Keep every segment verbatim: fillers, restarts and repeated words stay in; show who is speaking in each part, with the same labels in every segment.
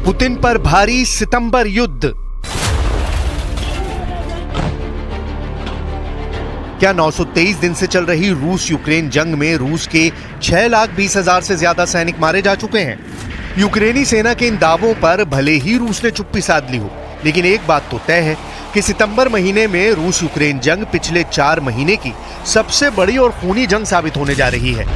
Speaker 1: Putin पर भारी सितंबर युद्ध। क्या नौ सौ तेईस दिन से चल रही रूस यूक्रेन जंग में रूस के छह लाख बीस हजार से ज्यादा सैनिक मारे जा चुके हैं? यूक्रेनी सेना के इन दावों पर भले ही रूस ने चुप्पी साध ली हो, लेकिन एक बात तो तय है कि सितंबर महीने में रूस यूक्रेन जंग पिछले चार महीने की सबसे बड़ी और खूनी जंग साबित होने जा रही है।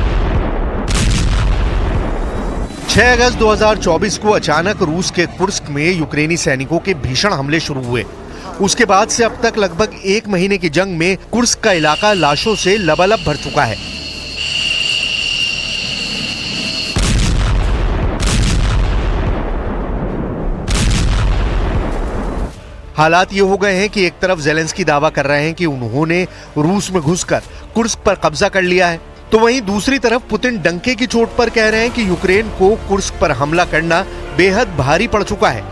Speaker 1: छह अगस्त दो हज़ार चौबीस को अचानक रूस के कुर्स्क में यूक्रेनी सैनिकों के भीषण हमले शुरू हुए। उसके बाद से अब तक लगभग एक महीने की जंग में कुर्स्क का इलाका लाशों से लबालब भर चुका है। हालात ये हो गए हैं कि एक तरफ ज़ेलेंस्की दावा कर रहे हैं कि उन्होंने रूस में घुसकर कुर्स्क पर कब्जा कर लिया है, तो वहीं दूसरी तरफ पुतिन डंके की चोट पर कह रहे हैं कि यूक्रेन को कुर्स्क पर हमला करना बेहद भारी पड़ चुका है।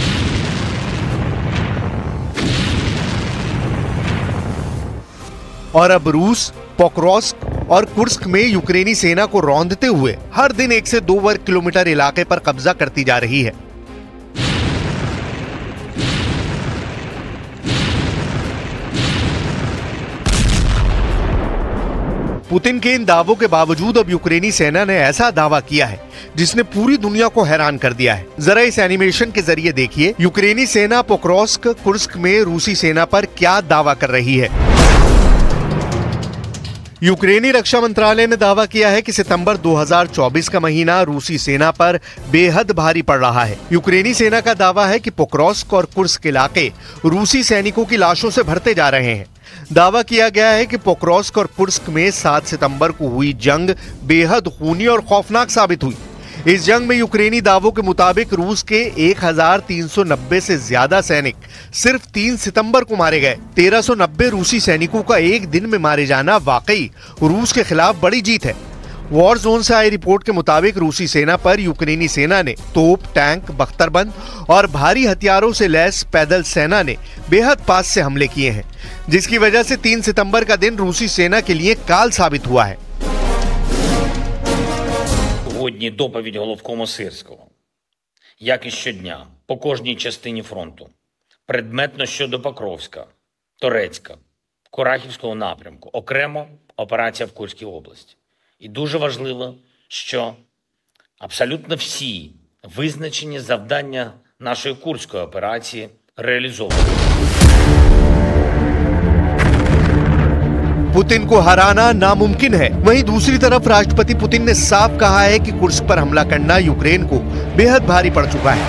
Speaker 1: और अब रूस पोक्रोव्स्क और कुर्स्क में यूक्रेनी सेना को रौंदते हुए हर दिन एक से दो वर्ग किलोमीटर इलाके पर कब्जा करती जा रही है। पुतिन के इन दावों के बावजूद अब यूक्रेनी सेना ने ऐसा दावा किया है जिसने पूरी दुनिया को हैरान कर दिया है। जरा इस एनिमेशन के जरिए देखिए यूक्रेनी सेना पोक्रोव्स्क कुर्स्क में रूसी सेना पर क्या दावा कर रही है। यूक्रेनी रक्षा मंत्रालय ने दावा किया है कि सितंबर दो हज़ार चौबीस का महीना रूसी सेना पर बेहद भारी पड़ रहा है। यूक्रेनी सेना का दावा है कि पोक्रोव्स्क और कुर्स्क इलाके रूसी सैनिकों की लाशों से भरते जा रहे हैं। दावा किया गया है कि पोक्रोव्स्क और कुर्स्क में सात सितंबर को हुई जंग बेहद खूनी और खौफनाक साबित हुई। इस जंग में यूक्रेनी दावों के मुताबिक रूस के एक हज़ार तीन सौ नब्बे से ज्यादा सैनिक सिर्फ तीन सितंबर को मारे गए। तेरह सौ नब्बे रूसी सैनिकों का एक दिन में मारे जाना वाकई रूस के खिलाफ बड़ी जीत है। वॉर जोन से आई रिपोर्ट के मुताबिक रूसी सेना पर यूक्रेनी सेना ने तोप, टैंक, बख्तरबंद और भारी हथियारों से लैस पैदल सेना ने बेहद पास से हमले किए हैं, जिसकी वजह से तीन सितंबर का दिन रूसी सेना के लिए काल साबित हुआ है।
Speaker 2: Сьогодні доповідь головкому Сирського. Як і щодня, по кожній частині фронту. Предметно щодо Покровська, Торецька, Курахівського напрямку. Окремо операція в Курській області. І дуже важливо, що абсолютно всі визначені завдання нашої Курської операції реалізовані.
Speaker 1: पुतिन को हराना नामुमकिन है। वहीं दूसरी तरफ राष्ट्रपति पुतिन ने साफ कहा है कि कुर्स्क पर हमला करना यूक्रेन को बेहद भारी पड़ चुका है।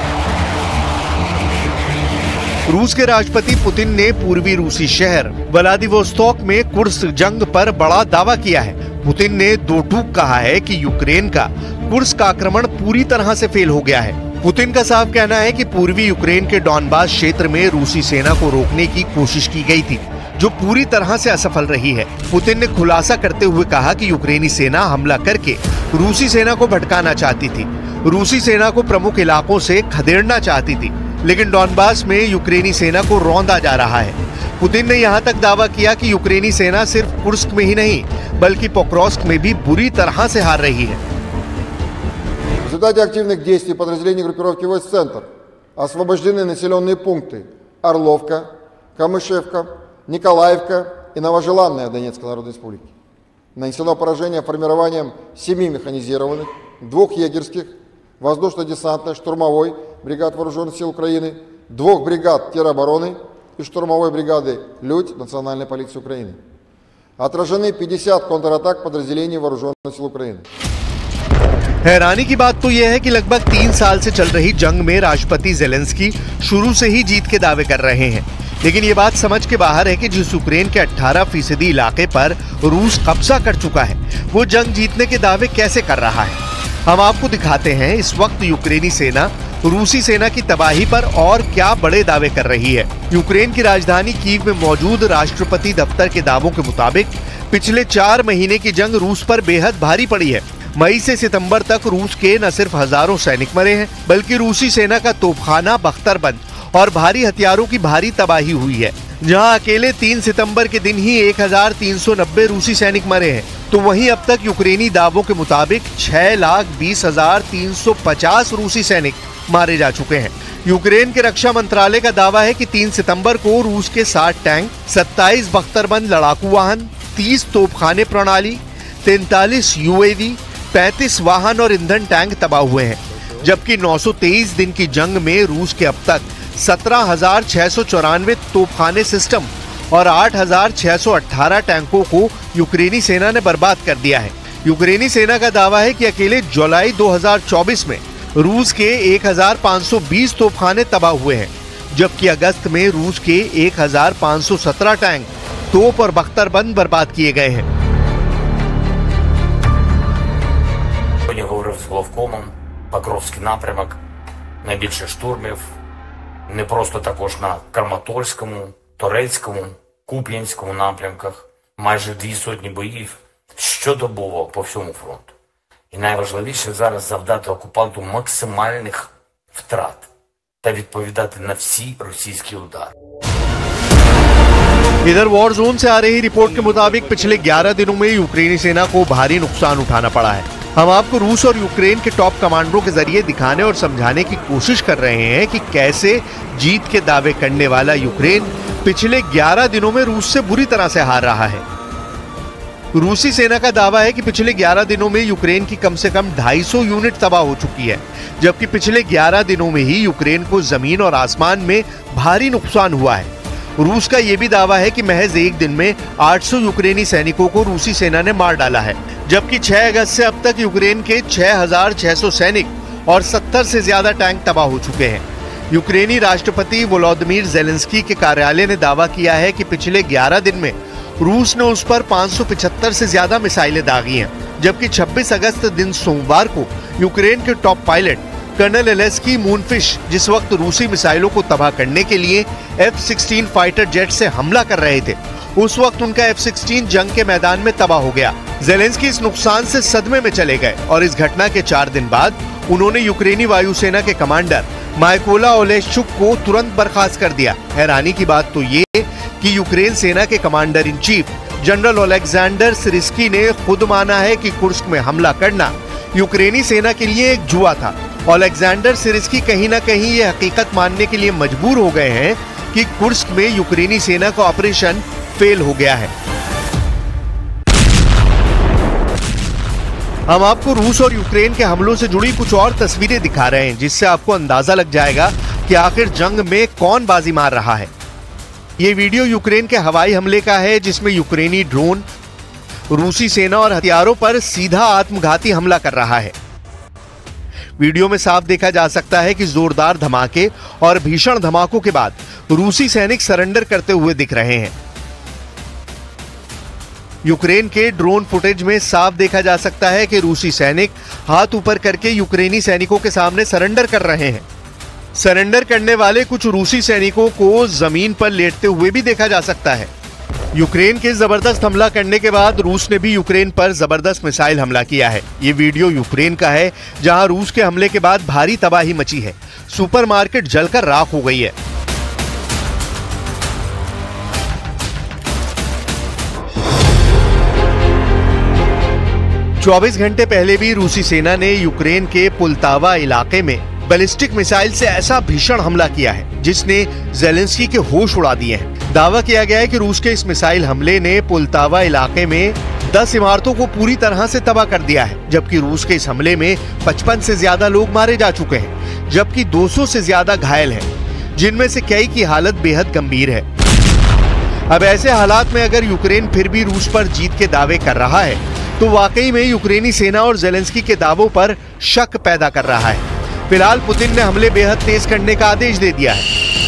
Speaker 1: रूस के राष्ट्रपति पुतिन ने पूर्वी रूसी शहर व्लादिवोस्तोक में कुर्स्क जंग पर बड़ा दावा किया है। पुतिन ने दो टूक कहा है कि यूक्रेन का कुर्स्क आक्रमण पूरी तरह से फेल हो गया है। पुतिन का साफ कहना है कि पूर्वी यूक्रेन के डॉनबास क्षेत्र में रूसी सेना को रोकने की कोशिश की गई थी, जो पूरी तरह से असफल रही है। पुतिन ने खुलासा करते हुए कहा कि यूक्रेनी सेना हमला करके रूसी सेना को भटकाना चाहती थी, रूसी सेना को प्रमुख इलाकों से खदेड़ना चाहती थी, लेकिन डॉनबास में यूक्रेनी सेना को रौंदा जा रहा है। पुतिन ने यहाँ तक दावा किया कि यूक्रेनी सेना सिर्फ कुर्स्क में ही नहीं बल्कि पोक्रोव्स्क में भी बुरी तरह से हार रही है।
Speaker 3: В результате активных действий подразделений группировки войск «Центр» освобождены населенные пункты Орловка, Камышевка, Николаевка и Новожеланная Донецкой Народной Республики. Нанесено поражение формированием семи механизированных, двух егерских, воздушно-десантной, штурмовой бригад Вооруженных сил Украины, двух бригад теробороны и штурмовой бригады «Людь» Национальной полиции Украины. Отражены пятьдесят контратак подразделений Вооруженных сил Украины.
Speaker 1: हैरानी की बात तो यह है कि लगभग तीन साल से चल रही जंग में राष्ट्रपति ज़ेलेंस्की शुरू से ही जीत के दावे कर रहे हैं, लेकिन ये बात समझ के बाहर है कि जिस यूक्रेन के अठारह फीसदी इलाके पर रूस कब्जा कर चुका है, वो जंग जीतने के दावे कैसे कर रहा है। हम आपको दिखाते हैं इस वक्त यूक्रेनी सेना रूसी सेना की तबाही पर और क्या बड़े दावे कर रही है। यूक्रेन की राजधानी कीव में मौजूद राष्ट्रपति दफ्तर के दावों के मुताबिक पिछले चार महीने की जंग रूस पर बेहद भारी पड़ी है। मई से सितंबर तक रूस के न सिर्फ हजारों सैनिक मरे हैं, बल्कि रूसी सेना का तोपखाना, बख्तरबंद और भारी हथियारों की भारी तबाही हुई है। जहां अकेले तीन सितंबर के दिन ही एक हज़ार तीन सौ नब्बे रूसी सैनिक मरे हैं, तो वहीं अब तक यूक्रेनी दावों के मुताबिक छह लाख बीस हजार तीन सौ पचास रूसी सैनिक मारे जा चुके हैं। यूक्रेन के रक्षा मंत्रालय का दावा है कि तीन सितंबर को रूस के साठ टैंक, सत्ताईस बख्तरबंद लड़ाकू वाहन, तीस तोपखाने प्रणाली, तैंतालीस यूएवी, पैंतीस वाहन और ईंधन टैंक तबाह हुए हैं, जबकि नौ सौ तेईस दिन की जंग में रूस के अब तक सत्रह हजार छह सौ चौरानवे तोपखाने सिस्टम और आठ हजार छह सौ अठारह टैंकों को यूक्रेनी सेना ने बर्बाद कर दिया है। यूक्रेनी सेना का दावा है कि अकेले जुलाई दो हज़ार चौबीस में रूस के एक हजार पाँच सौ बीस तोपखाने तबाह हुए हैं, जबकि अगस्त में रूस के एक हजार पाँच सौ सत्रह टैंक, तोप और बख्तरबंद बर्बाद किए गए हैं।
Speaker 2: Сьогодні говорив з головкомом, Покровський напрямок, найбільше штурмів, не просто також на Краматорському, Торецькому, Куп'янському напрямках, майже дві сотні боїв щодобово по всьому фронту. І найважливіше зараз завдати окупанту максимальних втрат та відповідати на всі російські удари.
Speaker 1: इधर वॉर जोन से आ रही रिपोर्ट के मुताबिक पिछले ग्यारह दिनों में यूक्रेनी सेना को भारी नुकसान उठाना पड़ा है। हम आपको रूस और यूक्रेन के टॉप कमांडरों के जरिए दिखाने और समझाने की कोशिश कर रहे हैं कि कैसे जीत के दावे करने वाला यूक्रेन पिछले ग्यारह दिनों में रूस से बुरी तरह से हार रहा है। रूसी सेना का दावा है कि पिछले ग्यारह दिनों में यूक्रेन की कम से कम ढाई सौ यूनिट तबाह हो चुकी है, जबकि पिछले ग्यारह दिनों में ही यूक्रेन को जमीन और आसमान में भारी नुकसान हुआ है। रूस का यह भी दावा है कि महज एक दिन में आठ सौ यूक्रेनी सैनिकों को रूसी सेना ने मार डाला है, जबकि छह अगस्त से अब तक यूक्रेन के छह हजार छह सौ सैनिक और सत्तर से ज्यादा टैंक तबाह हो चुके हैं। यूक्रेनी राष्ट्रपति वोलोदिमीर ज़ेलेंस्की के कार्यालय ने दावा किया है कि पिछले ग्यारह दिन में रूस ने उस पर पाँच सौ पचहत्तर से ज्यादा मिसाइलें दागी हैं, जबकि छब्बीस अगस्त दिन सोमवार को यूक्रेन के टॉप पायलट कर्नल एलेस्की मूनफिश जिस वक्त रूसी मिसाइलों को तबाह करने के लिए एफ सोलह फाइटर जेट से हमला कर रहे थे, उस वक्त उनका एफ सोलह जंग के मैदान में तबाह हो गया। ज़ेलेंस्की इस नुकसान से सदमे में चले गए और इस घटना के चार दिन बाद उन्होंने यूक्रेनी वायुसेना के कमांडर माइकोला ओलेशचुक को तुरंत बर्खास्त कर दिया। हैरानी की बात तो ये कि यूक्रेन सेना के commander in chief general Oleksandr Syrskyi ने खुद माना है कि कुर्स्क में हमला करना यूक्रेनी सेना के लिए एक जुआ था। ओलेक्जेंडर सिरिस्की कहीं ना कहीं ये हकीकत मानने के लिए मजबूर हो गए हैं कि कुर्स्क में यूक्रेनी सेना का ऑपरेशन फेल हो गया है। हम आपको रूस और यूक्रेन के हमलों से जुड़ी कुछ और तस्वीरें दिखा रहे हैं, जिससे आपको अंदाजा लग जाएगा कि आखिर जंग में कौन बाजी मार रहा है। ये वीडियो यूक्रेन के हवाई हमले का है, जिसमें यूक्रेनी ड्रोन रूसी सेना और हथियारों पर सीधा आत्मघाती हमला कर रहा है। वीडियो में साफ देखा जा सकता है कि जोरदार धमाके और भीषण धमाकों के बाद रूसी सैनिक सरेंडर करते हुए दिख रहे हैं। यूक्रेन के ड्रोन फुटेज में साफ देखा जा सकता है कि रूसी सैनिक हाथ ऊपर करके यूक्रेनी सैनिकों के सामने सरेंडर कर रहे हैं। सरेंडर करने वाले कुछ रूसी सैनिकों को जमीन पर लेटते हुए भी देखा जा सकता है। यूक्रेन के जबरदस्त हमला करने के बाद रूस ने भी यूक्रेन पर जबरदस्त मिसाइल हमला किया है। ये वीडियो यूक्रेन का है, जहां रूस के हमले के बाद भारी तबाही मची है। सुपरमार्केट जलकर राख हो गई है। चौबीस घंटे पहले भी रूसी सेना ने यूक्रेन के पुलतावा इलाके में बैलिस्टिक मिसाइल से ऐसा भीषण हमला किया है जिसने ज़ेलेंस्की के होश उड़ा दिए हैं। दावा किया गया है कि रूस के इस मिसाइल हमले ने पुलतावा इलाके में दस इमारतों को पूरी तरह से तबाह कर दिया है, जबकि रूस के इस हमले में पचपन से ज्यादा लोग मारे जा चुके हैं, जबकि दो सौ से ज्यादा घायल हैं, जिनमें से कई की हालत बेहद गंभीर है। अब ऐसे हालात में अगर यूक्रेन फिर भी रूस पर जीत के दावे कर रहा है तो वाकई में यूक्रेनी सेना और ज़ेलेंस्की के दावों पर शक पैदा कर रहा है। फिलहाल पुतिन ने हमले बेहद तेज करने का आदेश दे दिया है।